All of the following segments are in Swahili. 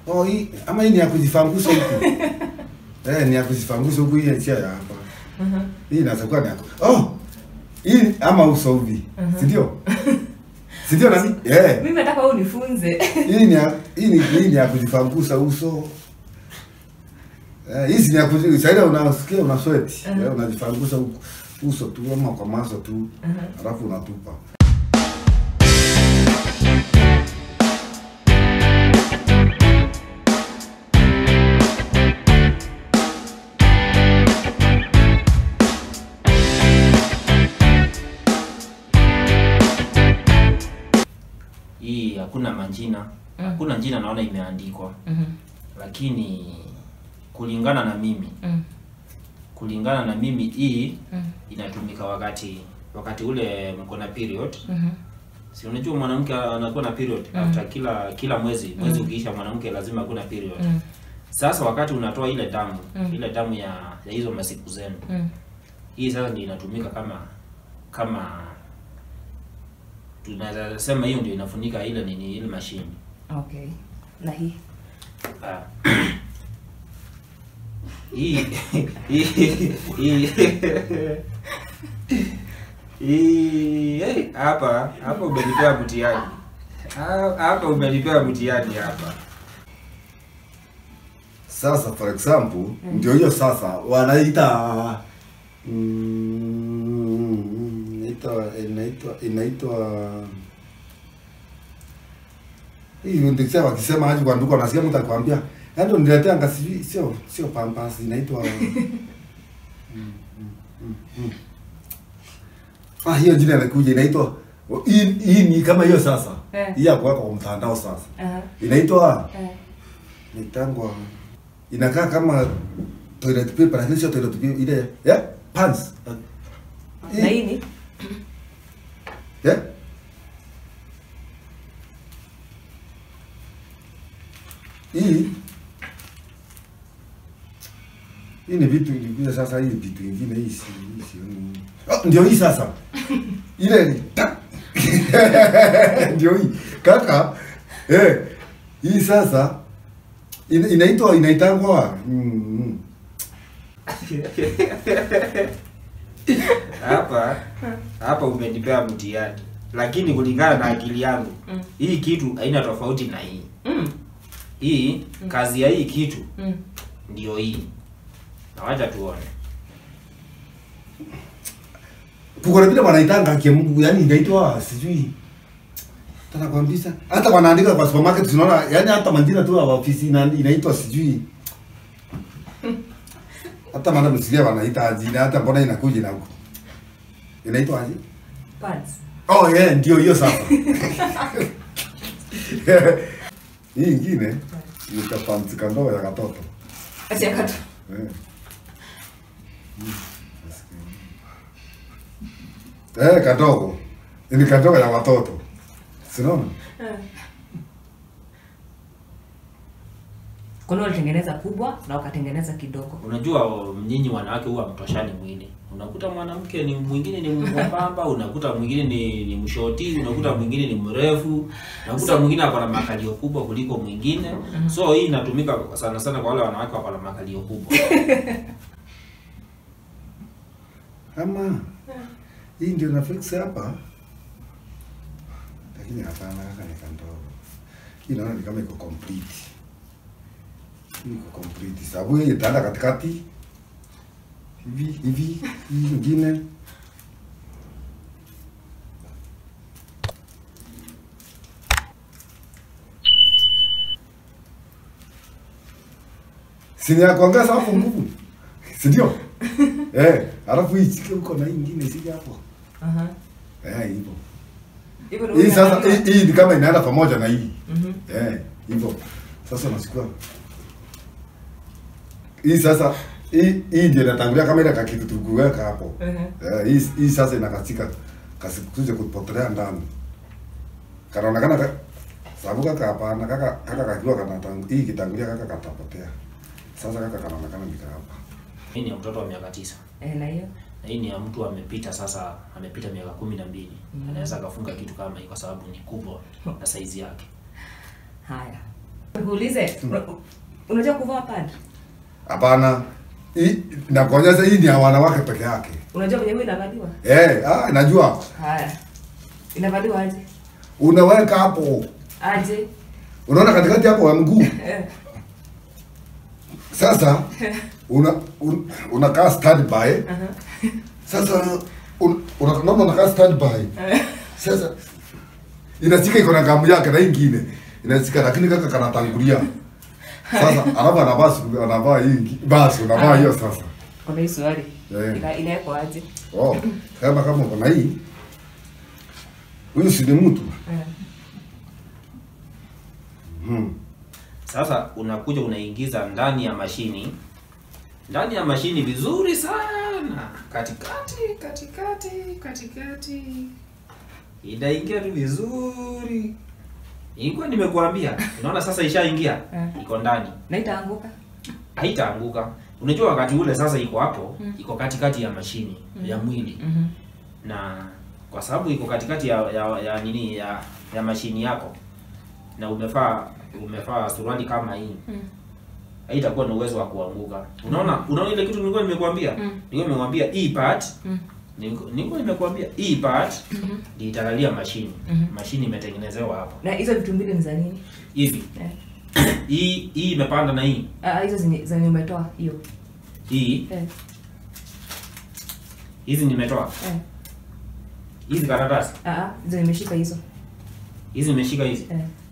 Oh, hii ama hii ni ya kujifangusa huku. Ni ya kujifangusa huku hii ya hapa. Hii inaweza kuwa ni yako. Oh, hii ama uso hivi. Si ndio? Si ndio nani? Mimi nataka wewe unifunze. Hii ni ya kujifangusa uso. Hizi ni ya kujifangusa, unasikia una sweat. Unajifangusa uso tu ama kwa maso tu. Alafu unatupa. Hii hakuna majina. Hakuna jina naona imeandikwa. Lakini kulingana na mimi hii inatumika wakati ule mko na period. Si unajua mwanamke anakuwa na period after kila mwezi ukiisha mwanamke lazima akuna period. Sasa wakati unatoa ile damu ya hizo masiku zenu. Hii sasa ndio inatumika kama tunaweza sema hiyo ndio inafunika ile machine. Okay. Na hii hapa umenipea mtihani. Hapa umenipea mtihani hapa. Sasa for example, ndio hiyo sasa wanaita inaitwa hii ndio wakisema aje kwa ndugu nasikia mtu alikwambia ndio niletea ngasi sio pampas inaitwa hiyo jina inakuja inaitwa hii ni kama hiyo sasa. Hii hapo kwa mtandao sasa. Inaitwa nitangwa inakaa kama toilet paper lakini sio toilet paper ile pants. Na hii hii ni vitu vingine sasa, hii vitu vingine hii si ndio hii sasa. Ile ni ndio hii kaka. Hii sasa inaitangwa hapa umenipea mtihani. Lakini kulingana na akili yangu hii kitu haina tofauti na hii. Hii kazi ya hii kitu ndio hii. Na wacha tuone. Kuko na vile wanaitanga Mungu, yani inaitwa sijui. Tata kwambia hata wanaandika kwa supermarket tunaona yani hata majina tu wa ofisi inaitwa sijui. Hata maana msikia wanaita jina hata mbona inakuja na huko. Inaitwa aje? Pads. Oh ndio hiyo sasa. Hii nyingine ni kapamtika ndoa ya katoto. Acha katu. Kadogo. Ni kadogo ya watoto. Sinaona? Kuna walitengeneza kubwa na wakatengeneza kidogo. Unajua nyinyi wanawake huwa mtoshani mwili. Unakuta mwanamke ni mwingine ni mwembamba, unakuta mwingine ni mshoti, unakuta mwingine ni mrefu, unakuta mwingine ako na makalio kubwa kuliko mwingine. So hii inatumika sana sana kwa wale wanawake wako na makalio kubwa. Ama hii ndio na fix hapa. Lakini hapana kaka ni kandogo. Hii naona ni kama iko complete. Iko complete. Sababu hii itaenda katikati. Hivi nyingine. Sini ya kuongeza hapo nguvu. Si ndio? Alafu hii chike huko na hii nyingine sije hapo. Hivyo. Hii sasa hii ni kama inaenda pamoja na hii. Hivyo. Sasa unachukua. Hii sasa hii ndio inatangulia kama ile kitu tukuweka hapo. Hii sasa inakatika kasikuje kupotelea ndani. Kanaonekana sababu kaka hapana kaka kakiwa kana hii kitangulia kaka katapotea. Sasa kaka kanaonekana nika hapa. Hii ni ya mtoto wa miaka 9. Na hiyo? Na hii ni ya mtu amepita miaka 12. Anaweza kafunga kitu kama hii kwa sababu ni kubwa na size yake. Haya. Uulize, unajua kuvaa pad? Hapana. Hii nakuonyesha hii ni ya wanawake peke yake. Unajua kwenye inavaliwa? Najua. Haya. Inavaliwa aje? Unaweka hapo. Aje? Unaona katikati hapo ya mguu. Sasa unakaa standby. Sasa unakaa standby. Sasa inashika iko na gamu yake na ingine. Inashika lakini kaka kanatangulia. Sasa anavaa hii basi unavaa hiyo sasa. Kuna hii swali. Inaeko aje? Kama uko na hii. Huyu si ni mtu. Sasa unakuja unaingiza ndani ya mashini. Ndani ya mashini vizuri sana. Katikati. Inaingia tu vizuri. Ilikuwa nimekuambia. Unaona sasa ishaingia. Iko ndani. Na itaanguka? Haitaanguka. Unajua wakati ule sasa iko hapo, iko katikati ya mashini ya mwili. Na kwa sababu iko katikati ya nini ya mashini yako. Na umefaa suruali kama hii. Haitakuwa na uwezo wa kuanguka. Unaona ile kitu nilikuwa nimekuambia? Nilikuwa nimekuambia hii part. Nilikuwa nimekuambia hii part ndio italalia mashini. Mashini imetengenezewa hapo. Na hizo vitu mbili ni za nini? Hivi. Hii imepanda na hii. Hizo zenye umetoa hiyo. Hii. Hizi nimetoa. Hizi karatasi. Hizo nimeshika hizo. Hizi nimeshika hizi.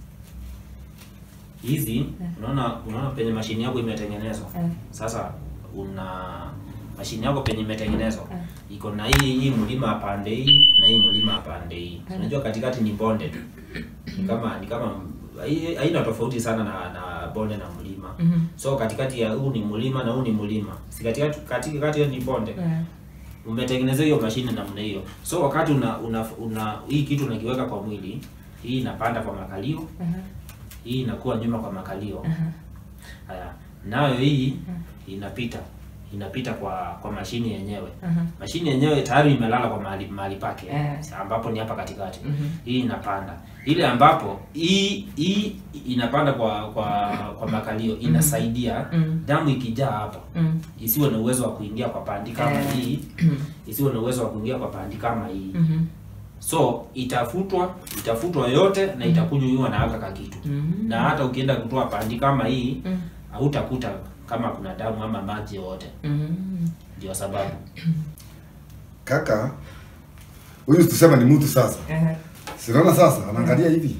Hizi unaona penye mashini yako imetengenezwa. Sasa mashini yako penye imetengenezwa iko na hii mlima pande hii na hii mlima pande hii. Unajua katikati ni bonde tu. Ni kama haina tofauti sana na bonde na mlima. So katikati ya huu ni mlima na huu ni mlima. Si katikati ni bonde. Umetengeneza hiyo mashini namna hiyo. So wakati hii kitu unakiweka kwa mwili, hii inapanda kwa makalio. Hii inakuwa nyuma kwa makalio. Haya, nayo hii inapita kwa mashini yenyewe. Mashini yenyewe tayari imelala kwa mahali pake ambapo ni hapa katikati. Hii inapanda. Ile ambapo hii inapanda kwa makalio inasaidia damu ikijaa hapa. Isiwe na uwezo wa kuingia kwa pandi kama hii. Isiwe na uwezo wa kuingia kwa pandi kama hii. So itafutwa yote na itakunywa na haka kitu. Na hata ukienda kutoa pandi kama hii hautakuta kama kuna damu ama maji yote. Ndio sababu. Kaka, huyu tusema ni mtu sasa. Sinaona sasa anaangalia hivi.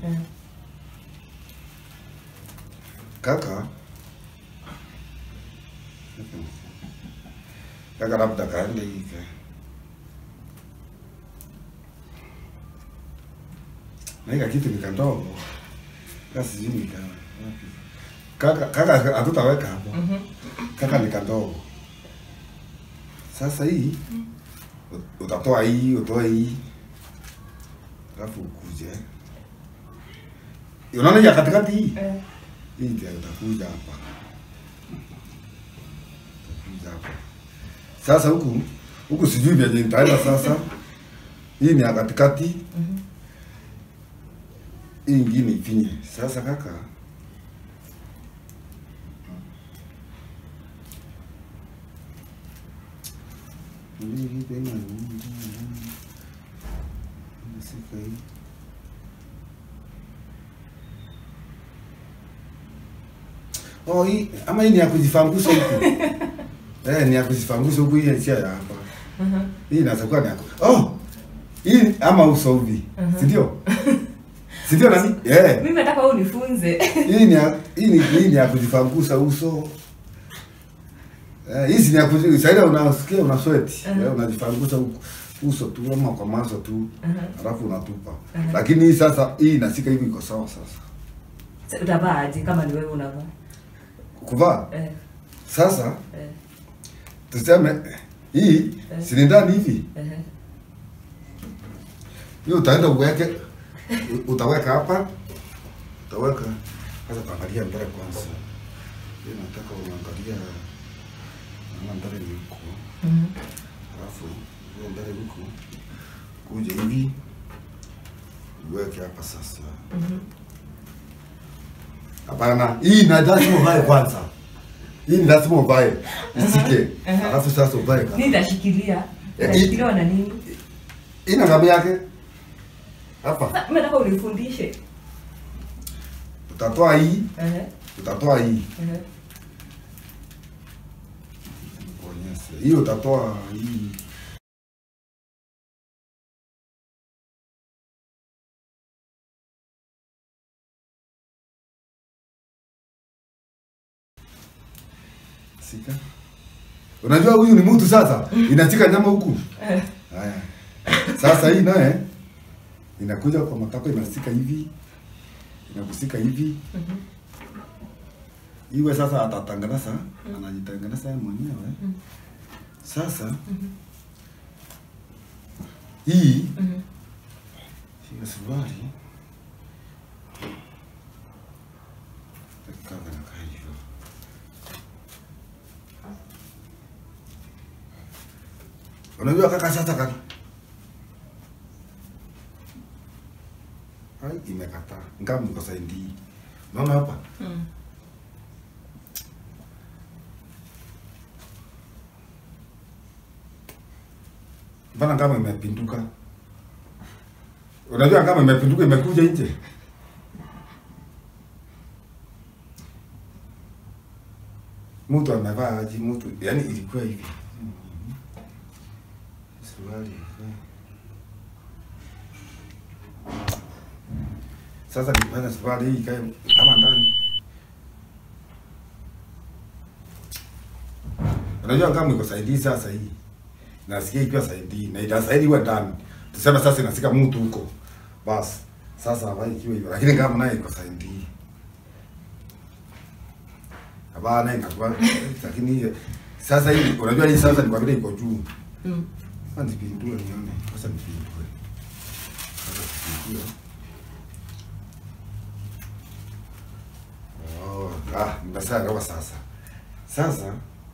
Kaka labda kaende hivi. Na kitu ni kandogo. Kasi sijui kaka hatutaweka hapo. Kaka ni kandogo. Sasa hii utatoa hii, utoe hii. Alafu ukuje. Unaona ya katikati hii? Hii ndio utakuja hapa. Sasa huku sijui vile nitaenda sasa. Hii ni ya katikati. Hii nyingine ifinye. Sasa kaka. Hii ama hii ni ya kujifangusa huku. Ni ya kujifangusa huku, hii si ya hapa. Hii inaweza kuwa ni yako. Hii ama uso hivi. Si ndio? Si ndio nani? Mimi nataka wewe unifunze. Hii ni ya kujifangusa uso. Hizi ni ya kujisaida, unasikia una sweat. Unajifangusa uso tu ama kwa macho tu. Alafu unatupa. Lakini hii sasa hii inasika hivi iko sawa sasa. Utavaa aje kama ni wewe unavaa? Kuvaa? Sasa tuseme hii si ndani hivi. Hiyo utaenda uweke, utaweka hapa. Utaweka sasa, angalia mbele kwanza. Mimi nataka uangalia mbele huko. Alafu mbele huko kuja hivi. Uweke hapa sasa. Hapana, hii na lazima uvae kwanza. Hii ni lazima uvae. Isike. Alafu sasa uvae kama. Mimi nitashikilia. Nitashikilia na nini? Ina ngapi yake? Hapa. Mimi nataka unifundishe. Utatoa hii. Utatoa hii. Hiyo utatoa hii. Sika. Unajua huyu ni mtu sasa, inachika nyama huku. Haya. Sasa hii naye inakuja kwa matako inasika hivi. Inakusika hivi. Iwe sasa atatangaza, anajitangaza yeye mwenyewe. Sasa hii hiyo suruali kama na hivyo. Unajua kaka sasa kaka. Hai imekataa. Ngam kwa saidi. Unaona hapa? Mbona kama imepinduka? Unajua kama imepinduka imekuja nje. Mtu amevaa aje mtu, yani ilikuwa hivi. Suruali. Sasa nikipata suruali hii ikae kama ndani. Unajua kama iko saidi sasa hii. Nasikia ikiwa saidi na itasaidiwa ndani. Tuseme sasa inasika mtu huko. Bas. Sasa hapo ikiwa hivyo. Lakini kama naye iko saidi. Hapana inakuwa lakini sasa hii unajua hii sasa ni kwa vile iko juu. Kwanza nipindue nione. Sasa nipindue. Sasa nipindue. Nimesema kama sasa. Sasa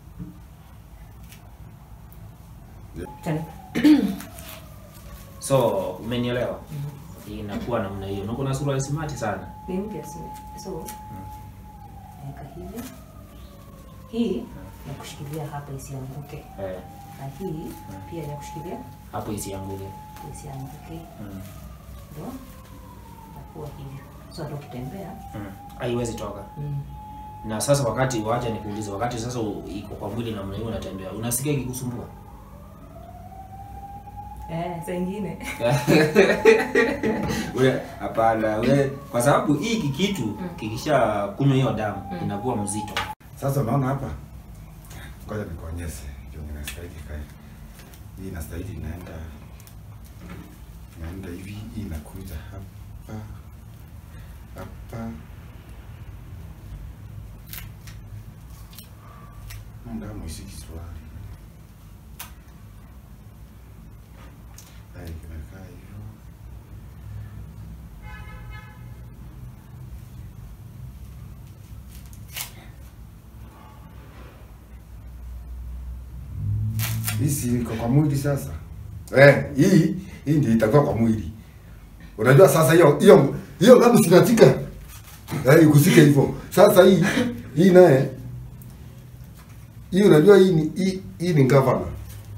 So, umenielewa? Inakuwa namna hiyo. Uko na suruali smart sana. Ni mpya so. Eka hivi. Hii na kushikilia hapa isianguke. Na hii pia ya kushikilia hapo isianguke. Isianguke. Ndio. Nakuwa hivi. So hata ukitembea haiwezi toka. Na sasa wakati waacha nikuulize, wakati sasa iko kwa mwili namna hiyo unatembea, unasikia ikikusumbua? Saa ingine. Wewe hapana, wewe kwa sababu hii kitu kikisha kunywa hiyo damu inakuwa mzito. Sasa unaona hapa? Ngoja nikuonyeshe. Ndio ninastahili kae. Hii inastahili inaenda hivi, hii inakuja hapa. Hapa. Ndio mwisiki swali. Hai kimekaa hivyo. Hii iko kwa mwili sasa. Hii ndio itakuwa kwa mwili. Unajua sasa hiyo kama sinatika. Ikusike hivyo. Sasa hii naye hii unajua hii ni gavana.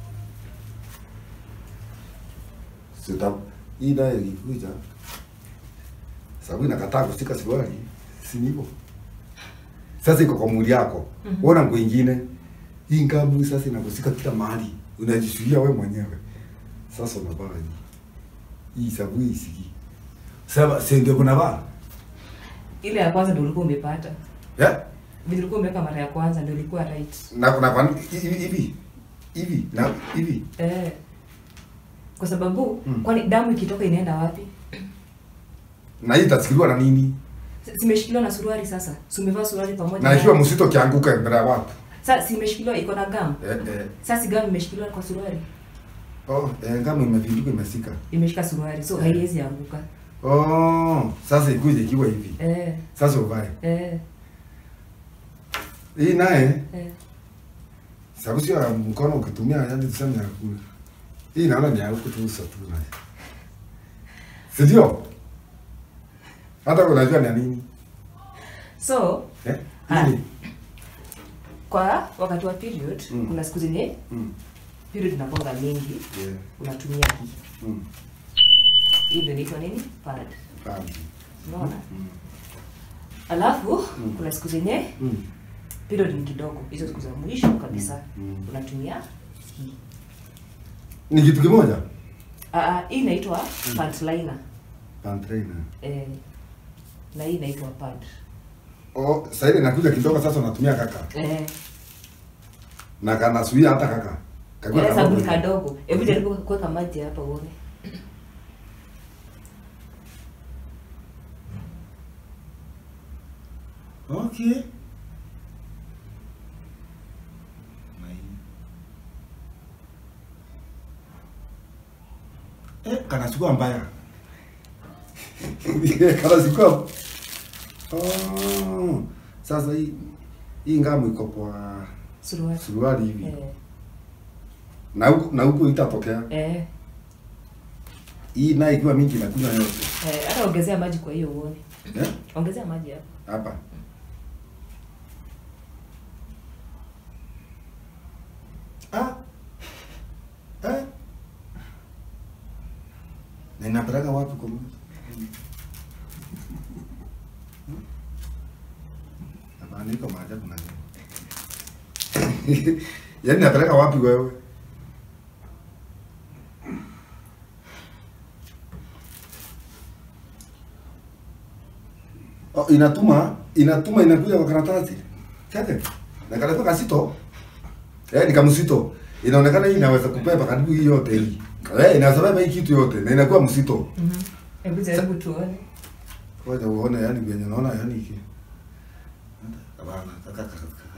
Sita hii naye ilikuja. Sababu inakataa kushika suruali, si hivyo. Sasa iko kwa mwili yako. Uona nguo nyingine. Hii ngamu sasa inakusika kila mahali. Unajishuhudia wewe mwenyewe. Sasa unavaa hii sababu hii siki. Sasa ndio kunavaa. Ile ya kwanza ndio ulikuwa umepata. Ndio ulikuwa umeweka mara ya kwanza ndio ilikuwa right. Na kuna kwa hivi na hivi. Kwa sababu kwani damu ikitoka inaenda wapi? Na hii itasikiliwa na nini? Simeshikiliwa na suruali sasa. Si umevaa suruali pamoja. Na ikiwa msito kianguka mbele wapi? Sasa simeshikiliwa iko na gamu. Sasa si gamu imeshikiliwa kwa suruali. Gamu imepinduka imesika. Imeshika suruali. So haiwezi anguka. Sasa ikuje ikiwa hivi. Sasa uvae. Hii naye sababu sio mkono ukitumia yani tuseme ya kula. Hii naona ni huko tu uso tu naye. Sio? Hata unajua ni nini? So, kwa wakati wa period, kuna siku zenye period inakuwa mingi, unatumia hii. Hii ndio inaitwa nini? Pad. Unaona? Alafu kuna siku zenye period ni kidogo. Hizo siku za mwisho kabisa unatumia hii. Ni kitu kimoja? Hii inaitwa pant liner. Pant liner. Na hii inaitwa pad. Sasa ile inakuja kidogo sasa unatumia kaka. Na kana suia hata kaka. Kakua sabuni kadogo. Hebu jaribu kuweka maji hapa uone. Okay. Kana sikuwa mbaya. Kana sikuwa. Sasa hii ngamu iko kwa suruali hivi. Na huko itatokea. Hii na ikiwa mingi na kuna yote. Hata ongezea maji kwa hiyo uone. Ongezea maji hapa. Hapa. Na inapeleka wapi kwa mwezi? Hapana, niko maajabu na nini? Yaani inapeleka wapi wewe? Inakuja kwa karatasi. Chake. Na karatasi kasito. Ni kama msito. Inaonekana hii inaweza kupepa karibu hii yote hii. Inaweza beba hii kitu yote na inakuwa msito. Hebu jaribu tuone. Ngoja uone yani vyenye naona yani hiki. Hapana, kaka.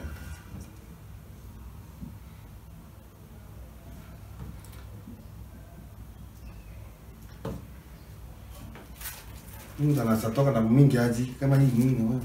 Mungu anasatoka na mingi aji kama hii nini wewe.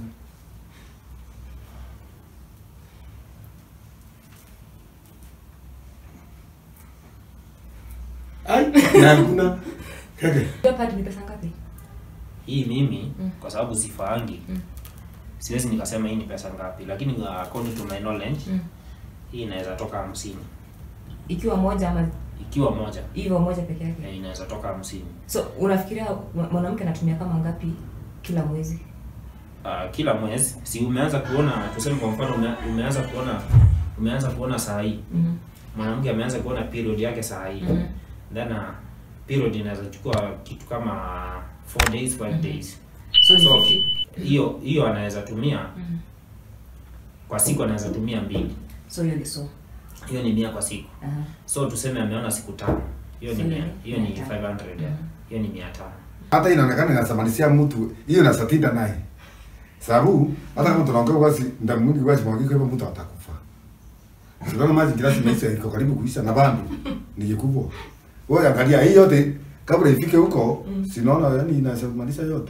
Na kuna kage. Hapa ni pesa ngapi? Hii mimi kwa sababu sifaangi. Siwezi nikasema hii ni pesa ngapi, lakini according to my knowledge hii inaweza toka 50. Ikiwa moja ama ikiwa moja. Hivyo moja peke yake. Inaweza toka 50. So unafikiria mwanamke anatumia kama ngapi kila mwezi? Kila mwezi. Si umeanza kuona, tuseme kwa mfano umeanza kuona saa hii. Mwanamke ameanza kuona period yake saa hii. Then period inaweza chukua kitu kama 4 days, 5 days. So hiyo anaweza tumia kwa siku, anaweza tumia 2. So hiyo ni 100 kwa siku. So tuseme ameona siku 5. Hiyo ni 100. Hiyo ni 500. Hiyo ni 500. Hata inaonekana inasamanisia mtu hiyo na satinda naye. Sababu hata kama tunaongea wazi ndio mwingi wazi mwingi kwa mtu atakufa. Sio maji glasi maisha iko karibu kuisha na bando ni kikubwa. Wewe angalia hii yote kabla ifike huko, sinaona yani inasemaanisha yote.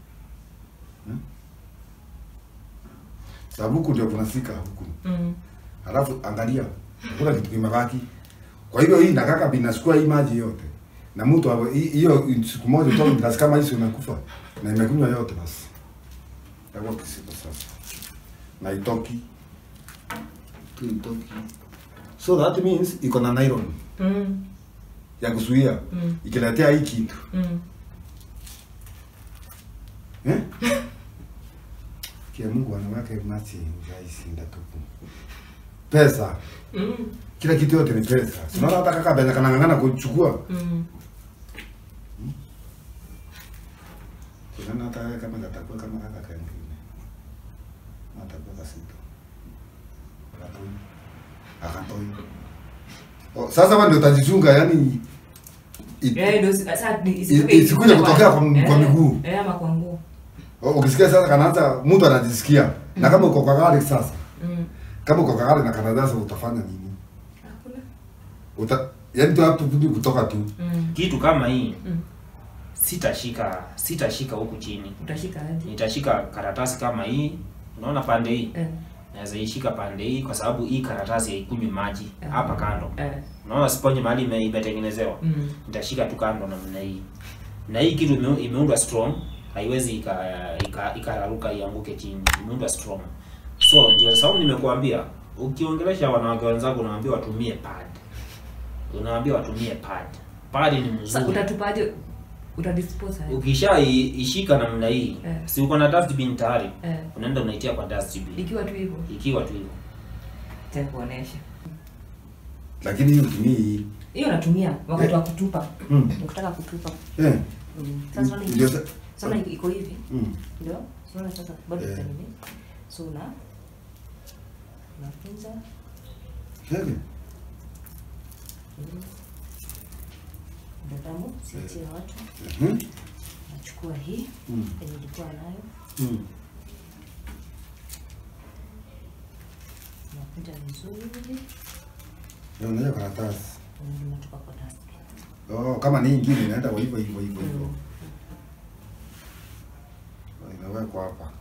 Sababu huko ndio kunafika huko. Halafu angalia kuna kitu kimebaki. Kwa hivyo hii nakaka binachukua hii maji yote. Na mtu hiyo siku moja toka glasi kama hizo unakufa na imekunywa yote basi. Hapo kisiko sasa. Na itoki. So that means iko na nylon. Ya kuzuia ikiletea hii kitu. Kia Mungu anawake machi guys ndatupu. Pesa. Kila kitu yote ni pesa. Unaona hata kaka bena kanangana kuchukua. Kuna hata kama atakuwa kama kaka kengine. Atakuwa kasito. Sasa wao ndio utajichunga yani ndio sasa isikuja kutokea kwa miguu. Ama kwa nguo. Ukisikia sasa kanaanza mtu anajisikia. Na kama uko kwa gari sasa. Kama uko kwa gari na Canada sasa utafanya nini? Hakuna. Yaani tu hapo kutoka tu. Kitu kama hii. Sitashika huku chini. Utashika aje? Nitashika karatasi kama hii. Unaona pande hii? Naweza ishika pande hii kwa sababu hii karatasi haikunywi maji hapa kando. Unaona sponge mahali imetengenezewa. Nitashika tu kando namna hii. Na hii kitu imeundwa strong, haiwezi ikararuka ianguke chini. Imeundwa strong. So ndio sababu nimekuambia ukiongelesha wanawake wenzako unawaambia watumie pad. Unawaambia watumie pad. Pad ni mzuri. Utatupaje? Utadispose hapo. Ukishaishika namna hii, si uko na dustbin tayari. Unaenda unaitia kwa dustbin. Ikiwa tu hivyo. Ikiwa tu hivyo. Takuonesha. Lakini hiyo tumii hiyo natumia wakati wa kutupa. Ukitaka kutupa. Sasa iko hivi. Ndio? Unaona sasa bado hivi. So unafunza. Heavy. Ndio siachie watu. Nachukua hii yenye nilikuwa nayo. Nafunza vizuri. Ndio karatasi. Nimetoka kwa dustbin. Kama ni nyingine inaenda hivyo. Inawekwa hapa.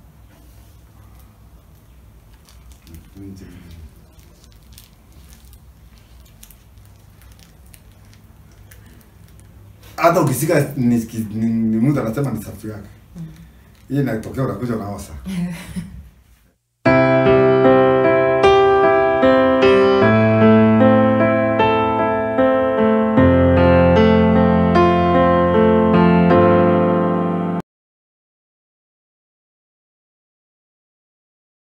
Hata ukisika ni mtu anasema ni safi yake. Hii inatokea unakuja unaosa.